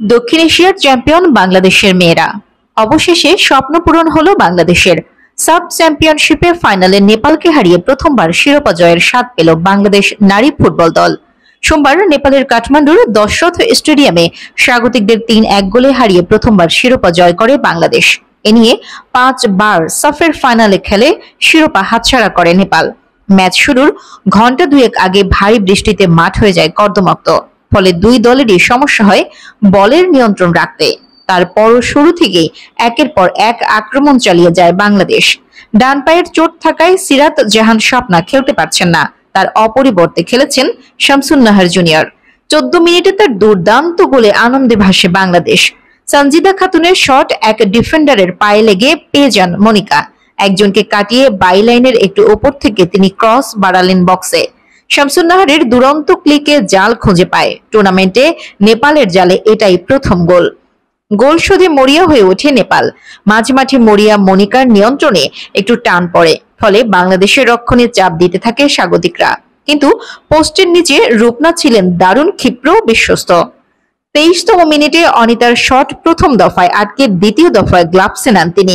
দক্ষিণ এশিয়ার চ্যাম্পিয়ন বাংলাদেশের মেয়েরা। অবশেষে স্বপ্ন পূরণ হলো বাংলাদেশের। সাব চ্যাম্পিয়নশিপের ফাইনালে নেপালকে হারিয়ে প্রথমবার শিরোপা জয়ের স্বাদ পেল বাংলাদেশ নারী ফুটবল দল। সোমবার নেপালের কাঠমান্ডুর দশরথ স্টেডিয়ামে স্বাগতিকদের ৩-১ গোলে হারিয়ে প্রথমবার শিরোপা জয় করে বাংলাদেশ। এ নিয়ে ৫ বার সাফের ফাইনালে খেলে শিরোপা হাতছাড়া করে নেপাল। ম্যাচ শুরুর ঘন্টা দুয়েক আগে ভারী বৃষ্টিতে মাঠ হয়ে যায় কর্দমাক্ত। ফলে দুই দলেরই সমস্যা হয় বলের নিয়ন্ত্রণ রাখতে। তারপর শুরু থেকেই একের পর এক আক্রমণ চালিয়ে যায় বাংলাদেশ। ডান পায়ের চোট থাকায় সিরাত জাহান স্বপ্না খেলতে পারছেন না, তার অপরিবর্তে খেলেছেন শামসুন নাহার জুনিয়র। ১৪ মিনিটে তার দুর্দান্ত গোলে আনন্দে ভাসে বাংলাদেশ। সঞ্জিদা খাতুনের শট এক ডিফেন্ডারের পায়ে লেগে পেয়ে যান মনিকা। একজনকে কাটিয়ে বাইলাইনের একটু ওপর থেকে তিনি ক্রস বাড়ালেন বক্সে। শামসুন নাহারের দুরন্ত ক্লিকে জাল খুঁজে পায়। টুর্নামেন্টে নেপালের জালে এটাই প্রথম গোল। গোল শোধে মরিয়া হয়ে ওঠে নেপাল। মাঝে মরিয়া মনিকার নিয়ন্ত্রণে একটু টান পড়ে, ফলে বাংলাদেশের রক্ষণে চাপ দিতে থাকে স্বাগতিকরা। কিন্তু পোস্টের নিচে রূপনা ছিলেন দারুণ ক্ষিপ্র বিশ্বস্ত। ২৩তম মিনিটে অনিতার শট প্রথম দফায় আটকে দ্বিতীয় দফায় গ্লাভসে নেন তিনি।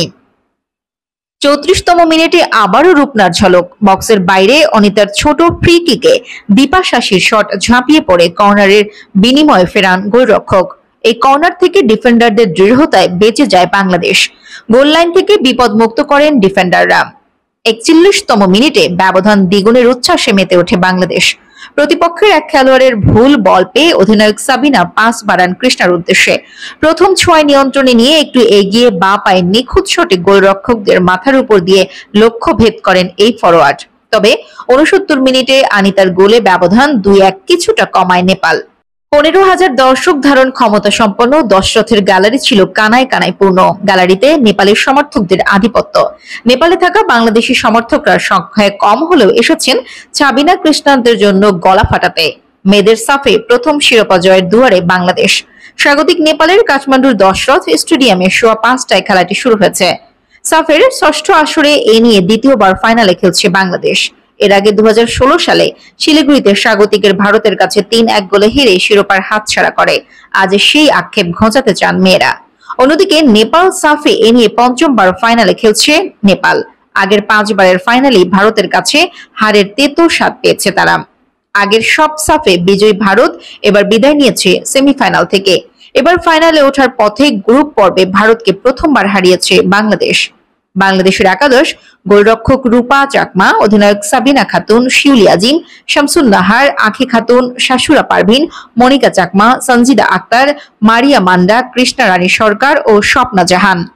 ৩৪তম মিনিটে আবারও রূপনার ঝলক। বক্সের বাইরে অনিতার ছোট ফ্রি কিকে দীপা শাশির শট ঝাঁপিয়ে পড়ে কর্নারের বিনিময়ে ফেরান গোলরক্ষক। এই কর্নার থেকে ডিফেন্ডারদের দৃঢ়তায় বেঁচে যায় বাংলাদেশ। গোল লাইন থেকে বিপদমুক্ত করেন ডিফেন্ডাররা। ৪১তম মিনিটে ব্যবধান দ্বিগুণের উচ্ছ্বাসে মেতে ওঠে বাংলাদেশ। প্রতিপক্ষের এক খেলোয়াড়ের ভুল বল পেয়ে অধিনায়ক সাবিনা পাস বাড়ান কৃষ্ণার উদ্দেশ্যে। প্রথম ছোঁয়ায় নিয়ন্ত্রণে নিয়ে একটু এগিয়ে বাঁ পায়ে নিখুঁত শটে গোলরক্ষকদের মাথার উপর দিয়ে লক্ষ্য ভেদ করেন এই ফরোয়ার্ড। তবে ৬৯ মিনিটে আনিতার গোলে ব্যবধান ২-১ কিছুটা কমায় নেপাল। ১৫,০০০ দর্শক ধারণ ক্ষমতা সম্পন্ন দশরথের গ্যালারি ছিল কানায় কানায় পূর্ণ। গ্যালারিতে নেপালের সমর্থকদের আধিপত্য। নেপালে থাকা বাংলাদেশি সমর্থকরা সংখ্যায় কম হলেও এসেছেন সাবিনা কৃষ্ণাদের জন্য গলা ফাটাতে। মেয়েদের সাফে প্রথম শিরোপা জয়ের দুয়ারে বাংলাদেশ। স্বাগতিক নেপালের কাঠমান্ডুর দশরথ স্টেডিয়ামে সোয়া ৫টায় খেলাটি শুরু হয়েছে। সাফের ষষ্ঠ আসরে এ নিয়ে দ্বিতীয়বার ফাইনালে খেলছে বাংলাদেশ। এর আগে ২০১৬ সালে শিলিগুড়িতে স্বাগতিকের ভারতের কাছে ৩-১ গোলে হেরে শিরোপার হাতছাড়া করে। আজ সেই আক্ষেপ ঘোচাতে চান মেয়েরা। অন্যদিকে নেপাল সাফে এ নিয়ে পঞ্চমবার ফাইনালে খেলছে নেপাল। আগের ৫ বারের ফাইনালেই ভারতের কাছে হারের তেতো স্বাদ পেয়েছে তারা। আগের সব সাফে বিজয়ী ভারত এবার বিদায় নিয়েছে সেমিফাইনাল থেকে। এবার ফাইনালে ওঠার পথে গ্রুপ পর্বে ভারতকে প্রথমবার হারিয়েছে বাংলাদেশ। বাংলাদেশের একাদশ গোলরক্ষক রূপা চাকমা, অধিনায়ক সাবিনা খাতুন, শিউলি আজিম, শামসুন নাহার, আঁখি খাতুন, শাশুরা পারভিন, মনিকা চাকমা, সঞ্জিদা আক্তার, মারিয়া মান্ডা, কৃষ্ণা রানী সরকার ও স্বপ্না জাহান।